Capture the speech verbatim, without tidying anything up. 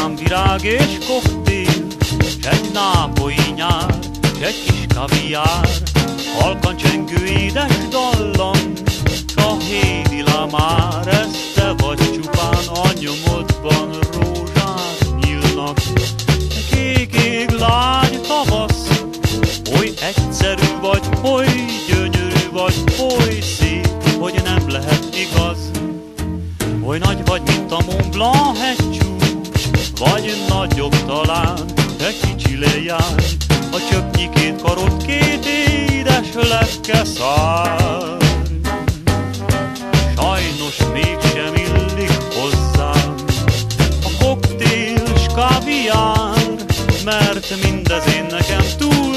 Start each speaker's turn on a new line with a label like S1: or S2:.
S1: virág és koktél, s egy nápolyi nyár, s egy kis kaviár, halkan csengő édes dallam, s a hédila már, ez te vagy csupán, a nyomodban rózsák nyílnak. Kék ég, lágy tavasz, oly egyszerű vagy, oly gyönyörű vagy, oly szép, hogy nem lehet igaz. Oly nagy vagy, mint a Mont Blanc hegycsúcs, vagy nagyobb talán, de kicsi lejány, a csöpnyi két karod, két édes lepke szárny. Sajnos mégsem illik hozzám a koktél s kaviár, mert mindez én nekem túl